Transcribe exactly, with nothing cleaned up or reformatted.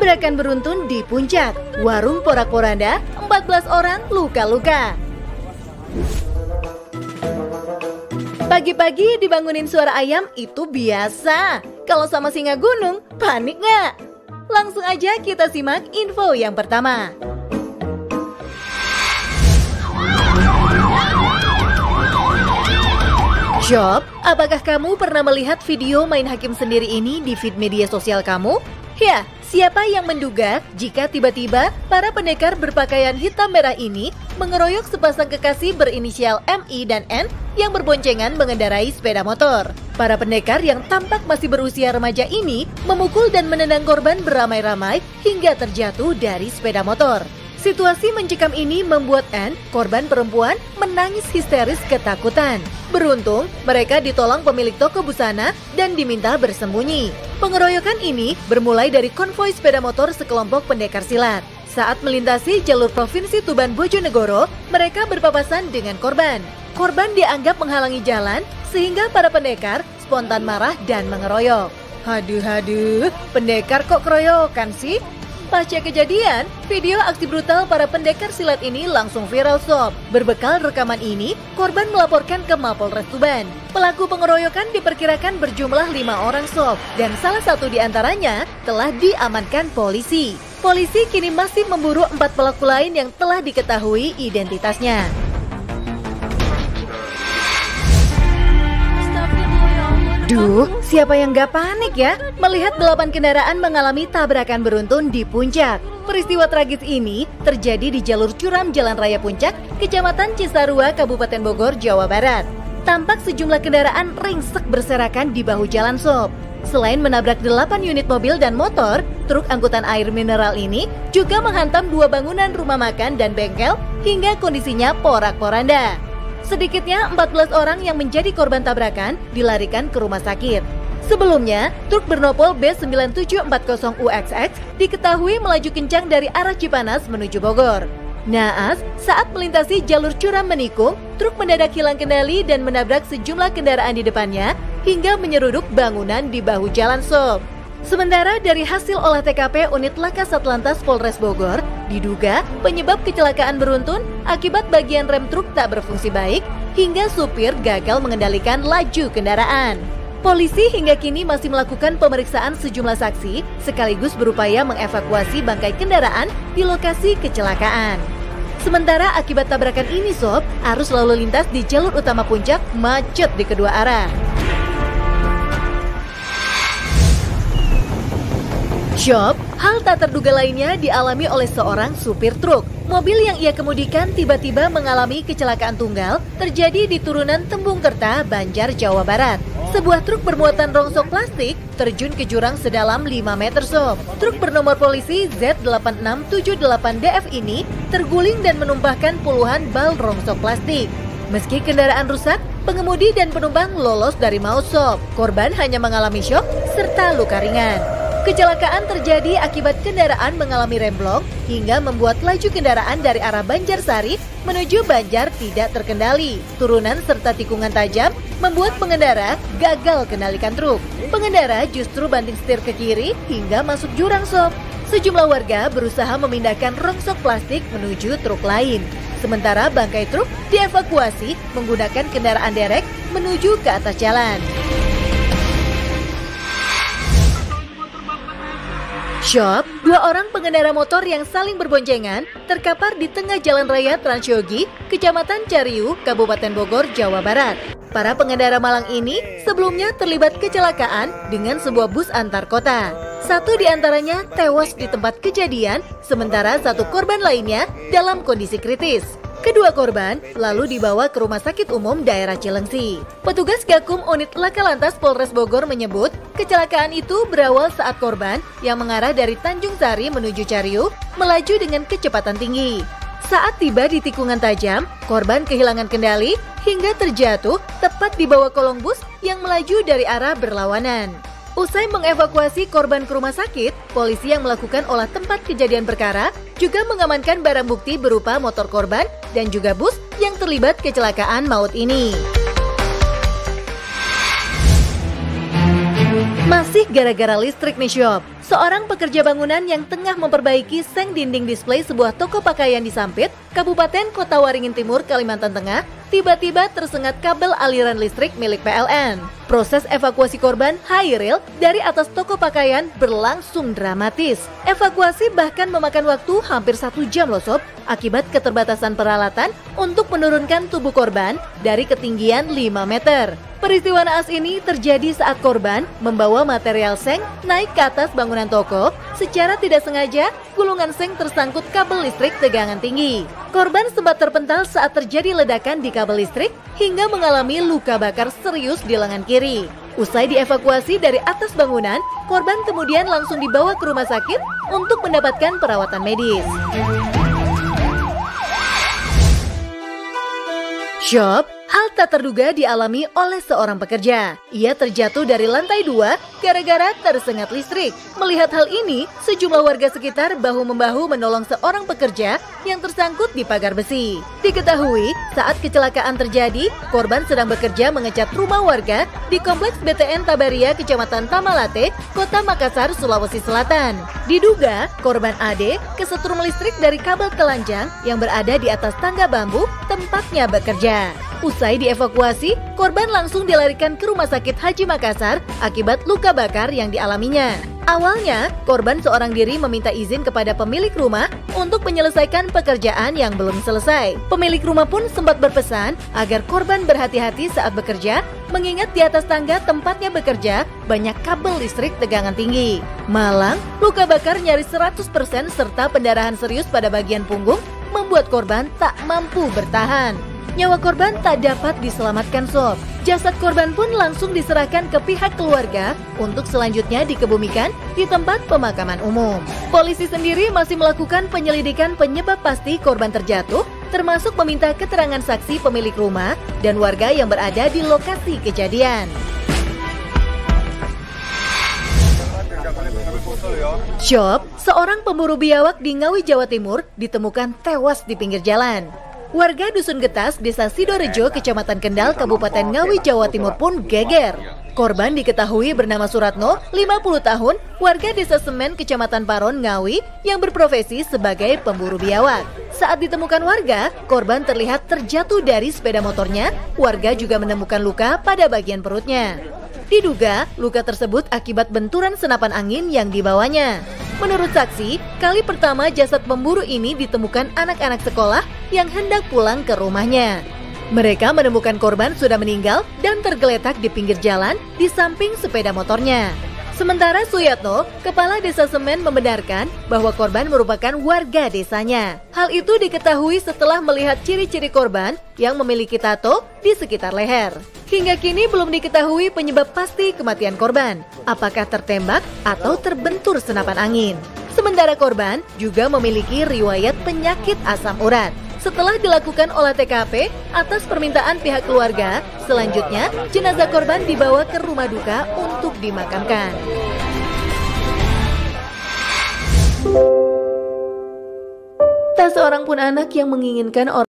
Tabrakan beruntun di Puncak, warung porak-poranda, empat belas orang luka-luka. Pagi-pagi dibangunin suara ayam itu biasa. Kalau sama singa gunung, panik nggak? Langsung aja kita simak info yang pertama. Job, apakah kamu pernah melihat video main hakim sendiri ini di feed media sosial kamu? Ya, siapa yang menduga jika tiba-tiba para pendekar berpakaian hitam merah ini mengeroyok sepasang kekasih berinisial M I dan N yang berboncengan mengendarai sepeda motor. Para pendekar yang tampak masih berusia remaja ini memukul dan menendang korban beramai-ramai hingga terjatuh dari sepeda motor. Situasi mencekam ini membuat N, korban perempuan, menangis histeris ketakutan. Beruntung, mereka ditolong pemilik toko busana dan diminta bersembunyi. Pengeroyokan ini bermulai dari konvoi sepeda motor sekelompok pendekar silat. Saat melintasi jalur Provinsi Tuban Bojonegoro, mereka berpapasan dengan korban. Korban dianggap menghalangi jalan, sehingga para pendekar spontan marah dan mengeroyok. Haduh-haduh, pendekar kok keroyokan sih? Pasca kejadian, video aksi brutal para pendekar silat ini langsung viral sob. Berbekal rekaman ini, korban melaporkan ke Mapolres Tuban. Pelaku pengeroyokan diperkirakan berjumlah lima orang sob, dan salah satu di antaranya telah diamankan polisi. Polisi kini masih memburu empat pelaku lain yang telah diketahui identitasnya. Duh, siapa yang gak panik ya melihat delapan kendaraan mengalami tabrakan beruntun di Puncak? Peristiwa tragis ini terjadi di jalur curam Jalan Raya Puncak, Kecamatan Cisarua, Kabupaten Bogor, Jawa Barat. Tampak sejumlah kendaraan ringsek berserakan di bahu jalan sob. Selain menabrak delapan unit mobil dan motor, truk angkutan air mineral ini juga menghantam dua bangunan rumah makan dan bengkel hingga kondisinya porak-poranda. Sedikitnya empat belas orang yang menjadi korban tabrakan dilarikan ke rumah sakit. Sebelumnya, truk bernopol B sembilan tujuh empat nol U X X diketahui melaju kencang dari arah Cipanas menuju Bogor. Naas, saat melintasi jalur curam menikung, truk mendadak hilang kendali dan menabrak sejumlah kendaraan di depannya hingga menyeruduk bangunan di bahu jalan sob. Sementara dari hasil olah T K P unit Laka Satlantas Polres Bogor, diduga penyebab kecelakaan beruntun akibat bagian rem truk tak berfungsi baik hingga supir gagal mengendalikan laju kendaraan. Polisi hingga kini masih melakukan pemeriksaan sejumlah saksi sekaligus berupaya mengevakuasi bangkai kendaraan di lokasi kecelakaan. Sementara akibat tabrakan ini sob, arus lalu lintas di jalur utama Puncak macet di kedua arah. Job, hal tak terduga lainnya dialami oleh seorang supir truk. Mobil yang ia kemudikan tiba-tiba mengalami kecelakaan tunggal terjadi di turunan Tembungkerta, Banjar, Jawa Barat. Sebuah truk bermuatan rongsok plastik terjun ke jurang sedalam lima meter sob. Truk bernomor polisi Z delapan enam tujuh delapan D F ini terguling dan menumpahkan puluhan bal rongsok plastik. Meski kendaraan rusak, pengemudi dan penumpang lolos dari maut sob. Korban hanya mengalami syok serta luka ringan. Kecelakaan terjadi akibat kendaraan mengalami remblong hingga membuat laju kendaraan dari arah Banjarsari menuju Banjar tidak terkendali. Turunan serta tikungan tajam membuat pengendara gagal kendalikan truk. Pengendara justru banting setir ke kiri hingga masuk jurang sob. Sejumlah warga berusaha memindahkan rongsok plastik menuju truk lain. Sementara bangkai truk dievakuasi menggunakan kendaraan derek menuju ke atas jalan. Job, dua orang pengendara motor yang saling berboncengan terkapar di tengah jalan raya Transyogi, Kecamatan Cariu, Kabupaten Bogor, Jawa Barat. Para pengendara malang ini sebelumnya terlibat kecelakaan dengan sebuah bus antar kota. Satu di antaranya tewas di tempat kejadian, sementara satu korban lainnya dalam kondisi kritis. Kedua korban lalu dibawa ke Rumah Sakit Umum Daerah Cilengsi. Petugas Gakum Unit Laka Lantas Polres Bogor menyebut kecelakaan itu berawal saat korban yang mengarah dari Tanjung Sari menuju Cariu melaju dengan kecepatan tinggi. Saat tiba di tikungan tajam, korban kehilangan kendali hingga terjatuh tepat di bawah kolong bus yang melaju dari arah berlawanan. Usai mengevakuasi korban ke rumah sakit, polisi yang melakukan olah tempat kejadian perkara juga mengamankan barang bukti berupa motor korban dan juga bus yang terlibat kecelakaan maut ini. Masih gara-gara listrik nih Sob. seorang pekerja bangunan yang tengah memperbaiki seng dinding display sebuah toko pakaian di Sampit, Kabupaten Kota Waringin Timur, Kalimantan Tengah, tiba-tiba tersengat kabel aliran listrik milik P L N. Proses evakuasi korban Hairil dari atas toko pakaian berlangsung dramatis. Evakuasi bahkan memakan waktu hampir satu jam loh sob, akibat keterbatasan peralatan untuk menurunkan tubuh korban dari ketinggian lima meter. Peristiwa naas ini terjadi saat korban membawa material seng naik ke atas bangunan toko. Secara tidak sengaja, gulungan seng tersangkut kabel listrik tegangan tinggi. Korban sempat terpental saat terjadi ledakan di kabel listrik hingga mengalami luka bakar serius di lengan kiri. Usai dievakuasi dari atas bangunan, korban kemudian langsung dibawa ke rumah sakit untuk mendapatkan perawatan medis. Shock, hal tak terduga dialami oleh seorang pekerja. Ia terjatuh dari lantai dua gara-gara tersengat listrik. Melihat hal ini, sejumlah warga sekitar bahu-membahu menolong seorang pekerja yang tersangkut di pagar besi. Diketahui, saat kecelakaan terjadi, korban sedang bekerja mengecat rumah warga di Kompleks B T N Tabaria, Kecamatan Tamalate, Kota Makassar, Sulawesi Selatan. Diduga, korban A D kesetrum listrik dari kabel telanjang yang berada di atas tangga bambu tempatnya bekerja. Usai dievakuasi, korban langsung dilarikan ke Rumah Sakit Haji Makassar akibat luka bakar yang dialaminya. Awalnya, korban seorang diri meminta izin kepada pemilik rumah untuk menyelesaikan pekerjaan yang belum selesai. Pemilik rumah pun sempat berpesan agar korban berhati-hati saat bekerja, mengingat di atas tangga tempatnya bekerja banyak kabel listrik tegangan tinggi. Malang, luka bakar nyaris seratus persen serta pendarahan serius pada bagian punggung membuat korban tak mampu bertahan. Nyawa korban tak dapat diselamatkan sob. Jasad korban pun langsung diserahkan ke pihak keluarga untuk selanjutnya dikebumikan di tempat pemakaman umum. Polisi sendiri masih melakukan penyelidikan penyebab pasti korban terjatuh, termasuk meminta keterangan saksi pemilik rumah dan warga yang berada di lokasi kejadian. Shock, seorang pemburu biawak di Ngawi, Jawa Timur ditemukan tewas di pinggir jalan. Warga Dusun Getas, Desa Sidorejo, Kecamatan Kendal, Kabupaten Ngawi, Jawa Timur pun geger. Korban diketahui bernama Suratno, lima puluh tahun, warga Desa Semen, Kecamatan Paron, Ngawi, yang berprofesi sebagai pemburu biawak. Saat ditemukan warga, korban terlihat terjatuh dari sepeda motornya. Warga juga menemukan luka pada bagian perutnya. Diduga, luka tersebut akibat benturan senapan angin yang dibawanya. Menurut saksi, kali pertama jasad pemburu ini ditemukan anak-anak sekolah yang hendak pulang ke rumahnya. Mereka menemukan korban sudah meninggal dan tergeletak di pinggir jalan di samping sepeda motornya. Sementara Suyatno, kepala desa Semen, membenarkan bahwa korban merupakan warga desanya. Hal itu diketahui setelah melihat ciri-ciri korban yang memiliki tato di sekitar leher. Hingga kini belum diketahui penyebab pasti kematian korban, apakah tertembak atau terbentur senapan angin. Sementara korban juga memiliki riwayat penyakit asam urat. Setelah dilakukan olah T K P atas permintaan pihak keluarga, selanjutnya jenazah korban dibawa ke rumah duka untuk dimakamkan. Tak seorang pun anak yang menginginkan orang